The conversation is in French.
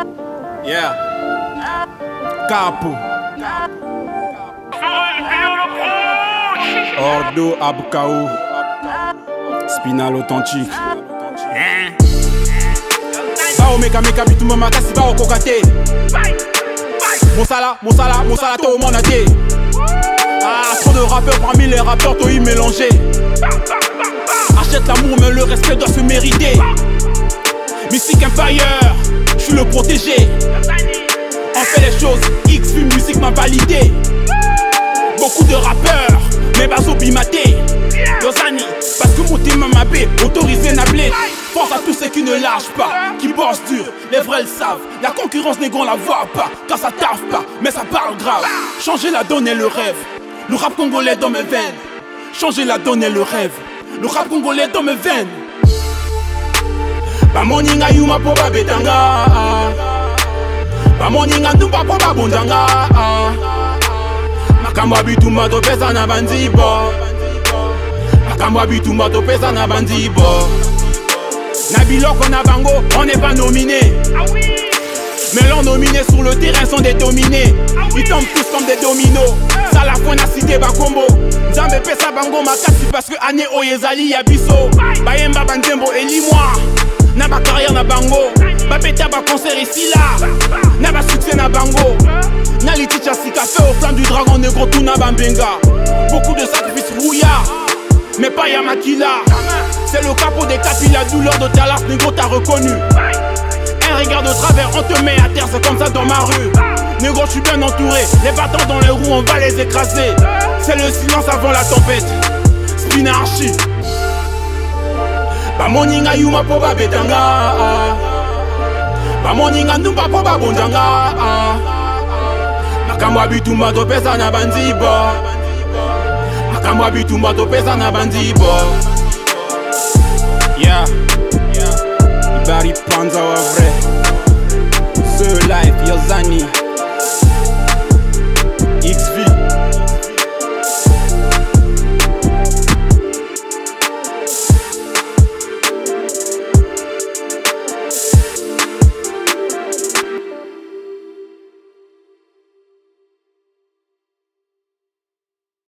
Yeah. Capo. Ordo Abkao. Spinal authentique. Bao meka meka bitu mama kasi bao kokate. Monsala to monate. Ah, trop de rappeurs parmi les rappeurs, toi y mélanger. Achète l'amour mais le respect doit se mériter. Mystic Empire, je suis le protégé. On fait les choses, X film musique m'a validé. Beaucoup de rappeurs, mais bazo bimaté. Yozani, parce que mon team m'a bé, autorisé nablé. Pense à tous ceux qui ne lâchent pas, qui bossent dur, les vrais le savent. La concurrence négro la voit pas, car ça taffe pas, mais ça parle grave. Changer la donne est le rêve, le rap congolais dans mes veines. Changer la donne est le rêve, le rap congolais dans mes veines. Bamoninga yuma po babetanga, bamoninga ndumba po babondanga. Makambo bitumba to pesa na bandibo, makambo bitumba to pesa na bandibo. Na biloko na bango, on n'est pas nominé. Mais l'on nominé sur le terrain sont des dominés. Ils tombent tous comme des dominos. Ça la fois na cité bakombo. Nzambe pesa bango makasi parce que ane oyezali ya biso. Bayemba bandembo eli moi. Na ba carrière na bango. Ba peta ba concert ici là. Na ba succès na bango. Na liticha sika fait au flamme du dragon négro tout na bambenga. Beaucoup de sacrifices rouillard, mais pas Yamakila. C'est le capot des capilles, la douleur de Talas, négro t'as reconnu. Un regard de travers, on te met à terre, c'est comme ça dans ma rue. Négro, je suis bien entouré, les bâtons dans les roues, on va les écraser. C'est le silence avant la tempête, Spinarchi. Bamoninga yuma po babetanga, bamoninga ndumba po babondanga. Makambo bitumba to pesa na bandibo, makambo bitumba to pesa na bandibo. Yeah, Ibari Panza wa vrai.